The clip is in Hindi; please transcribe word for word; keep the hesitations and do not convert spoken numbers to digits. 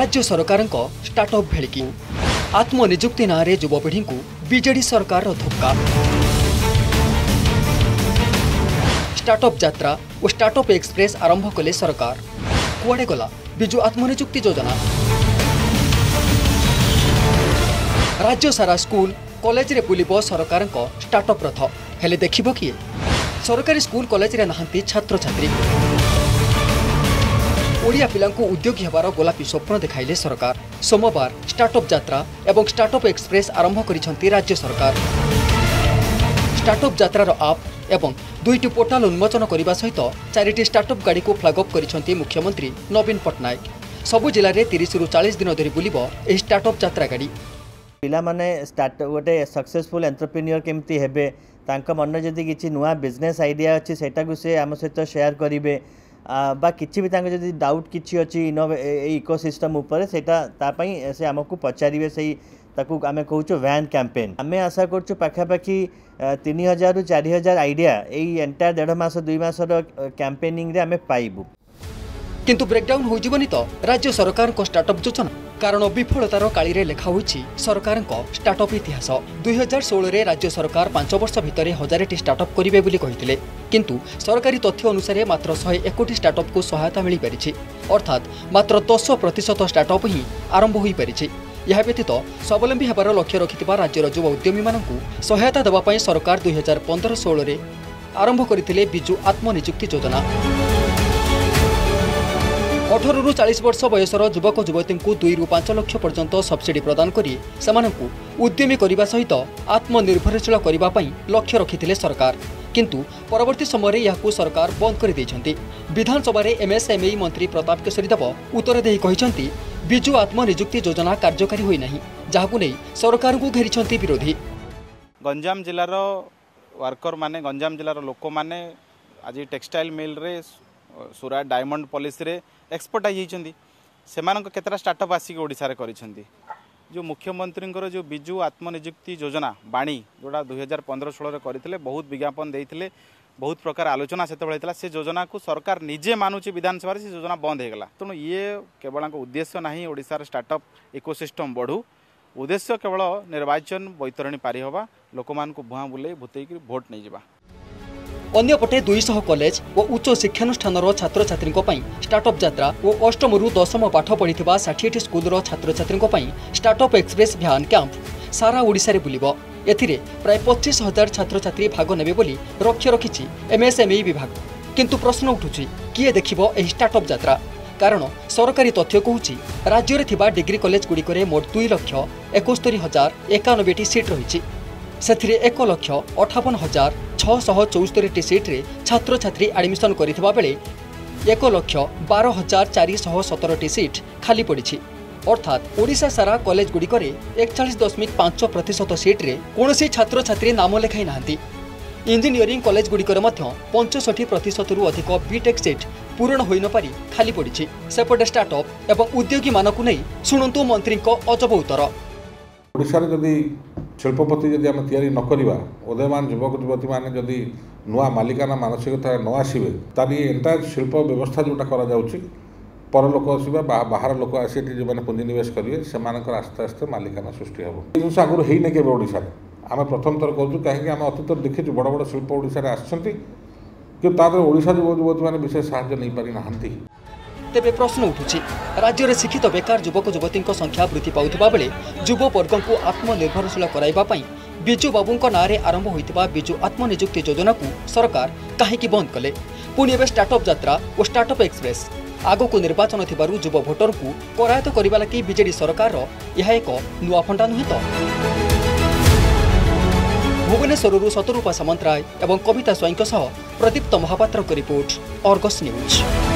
राज्य सरकार स्टार्टअप भेलिकी आत्मनिजुक्ति ना रे युवपीढ़ी को बीजेडी सरकार धक्का। स्टार्टअप यात्रा और स्टार्टअप एक्सप्रेस आरंभ कले सरकार। कुआडे गला बिजु आत्मनिजुक्ति योजना। राज्य सारा स्कूल कॉलेज रे बुलिब सरकार स्टार्टअप रथ। हेले देखिबो किए सरकारी स्कूल कॉलेज रे नहांती छात्र छात्री। ओडिया पिलांकु उद्योगी हेबार गोलापी स्वप्न देखाइले सरकार। सोमवार स्टार्टअप यात्रा एवं स्टार्टअप एक्सप्रेस आरंभ करिसंती राज्य सरकार। स्टार्टअप यात्रार आप एवं दुईटी पोर्टाल उन्मोचन करने सहित चारिटी स्टार्टअप गाड़ी को फ्लैगअप करिसंती मुख्यमंत्री नवीन पट्टनायक। सबु जिले में तीस रु चालीस दिन धरी बुलिब एही स्टार्टअप यात्रा गाड़ी। पिला माने स्टार्ट गोटे सक्सेसफुल एंटरप्रेन्योर केमती हेबे तांका मन जदि किछि नुआ बिजनेस आइडिया अछि सेटा को से आम सहित शेयर करिवे बा किछि भी तांका जदि डाउट किछि अछि इनो इकोसिस्टम ऊपर सेटा ता पई से हमकु पचारिवे सही ताकू आमे कहूछु वैन कैंपेन। आमे आशा करछु पाखापाखि तीन हजार रु चार हजार आइडिया एई एंटायर डेढ़ मास दुई मास कैंपेनिंग रे आमे पाइबु। किंतु ब्रेकडाउन हो जीवनी तो राज्य सरकार को स्टार्टअप योजना कारण विफलतार काली रे लेखा होईछि सरकार को स्टार्टअप इतिहास। दुई हजार षोल रे राज्य सरकार पांच वर्ष भितर हजार टी स्टार्टअप करिवे बोली कहिथिले किंतु सरकारी तथ्य अनुसार मात्र शहे एक सटार्टअप को सहायता मिल पारिछि अर्थात मात्र दस प्रतिशत स्टार्टअप ही आरंभ हो पारिछि। यह व्यतीत स्वावलंबी हेबार लक्ष्य रखिथिबा राज्यर युवा उद्यमी मानकु सहायता देबा पई सरकार दुई हजार पंद्रह षोल रे आरंभ करथिले बिजु आत्मनिजुक्ति योजना। अठारह रु चालीस वर्ष बयसर युवक युवती को दुई रु पांच लाख पर्यंत सब्सिडी प्रदान करी सेमानंकु उद्यमी करने सहित आत्मनिर्भरशील करने पई लक्ष्य रखिथिले सरकार किंतु परवर्ती समय यहाकु सरकार बंद कर दैछंती। विधानसभा रे एमएसएमई मंत्री प्रताप केशरी देव उत्तर देई कहिसंती बिजु आत्मनिजुक्ति योजना कार्यकारी होई नाही जाहाकु नै सरकार को घेरिसंती विरोधी। गंजाम जिलार वर्कर माने गंजाम जिलार लोक माने आज टेक्सटाइल मिल रे सुराट डायमंड पॉलिसी रे एक्सपर्टाइज होती से केतरा स्टार्टअप आसिक ओडिशा रे करिसेंती। जो मुख्यमंत्री जो बिजु आत्मनिजुक्ति योजना बाणी जोड़ा दुई हजार पंद्रह षोल करते बहुत विज्ञापन देते बहुत प्रकार आलोचना से से योजना को सरकार निजे मानुची विधानसभा से योजना बंद होगला। तेणु ये केवल उद्देश्य नहीं ओडिशा स्टार्टअप इकोसिस्टम बढ़ू उद्देश्य केवल निर्वाचन बैतरणी पारी हवा लोक मान को भुआ बुले भूतईक भोट नहीं जावा। अन्यपटे दुई सौ कॉलेज और उच्च शिक्षानुष्ठान छात्र छात्री स्टार्टअप यात्रा और अष्टम रु दशम पाठ पढ़ी षाठी स्कूल छात्र छात्री स्टार्टअप एक्सप्रेस भ्यान कैंप सारा ओडिशा रे बुलिब। एथिरे प्राय पच्चीस हजार छात्र छात्री भाग नेबे बोली लक्ष्य रखिछि एमएसएमई विभाग। किंतु प्रश्न उठुछि किए देखिबो एही स्टार्टअप यात्रा कारण सरकारी तथ्य कहूछि राज्य रे थिबा डिग्री कॉलेज गुड़िकरे मोट दुई लक्ष एकस्तरी हजार एकानबे टी सीट रही से एक लक्ष अठावन हजार छःशह चौस्तरी टी सीट्रे छात्र छात्री एडमिशन करिथिबा बेले एक लक्ष बारह हजार चारिशह सतर टी सीट खाली पड़ी अर्थात ओडिशा सारा कॉलेज गुड़िकरे एकचाश दशमिक पांच प्रतिशत सीट्रे कौन छात्र छात्री नाम लेखाई नाहांती। इंजीनियरिंग कॉलेज गुड़िकरे मध्य पंचषठी प्रतिशत रु अधिक बीटेक सीट पूरण होई न पारी खाली पड़ी। सेपटे स्टार्टअप एवं उद्योगी मानकु नै शुणुंतु मंत्री अजब उत्तर। ओडिशा रे जदि शिल्पपति जदि आम तैयारी न करिबा उदयमान युवक युवती माने जदि नुआ मालिकाना मानसिकता न आसिबे तारी एंटायर शिल्प व्यवस्था जोटा करा जाउची पर लोक आसबा बाहर लोक आसी जो मैंने पुंजीनिवेश करेंगे से आस्ते आस्ते मालिकाना सृष्टि हम जिन आगुरी होई नै केबे ओडिशा रे आम प्रथम थर कहूँ कहीं आम अतीत देखीचु बड़ बड़ शिल्प ओडिशा रे आछंती कि तादर ओडिशा युवक युवती माने विशेष साहाय्य नहीं पारि नाहंती। तेबे प्रश्न उठुछि राज्य में शिक्षित बेकार युवक युवती संख्या वृद्धि पाउथिबा बेले युव वर्ग को आत्मनिर्भरशील कराइबा पई बिजु बाबूंक नारे आरंभ होइतिबा बिजु आत्मनिजुक्ति योजना को सरकार काहेकि बंद कले। पुणी एवं स्टार्टअप यात्रा और स्टार्टअप एक्सप्रेस आगो को निर्वाचन थिबारु युव भोटर को करायत करबा लागि बीजेडी सरकार यह एक नुआ फंडा नुहे तो। भुवनेश्वर सतरूपा सामंतराय एवं कविता स्वाईं प्रदीप्त महापात्र रिपोर्ट अर्गस न्यूज।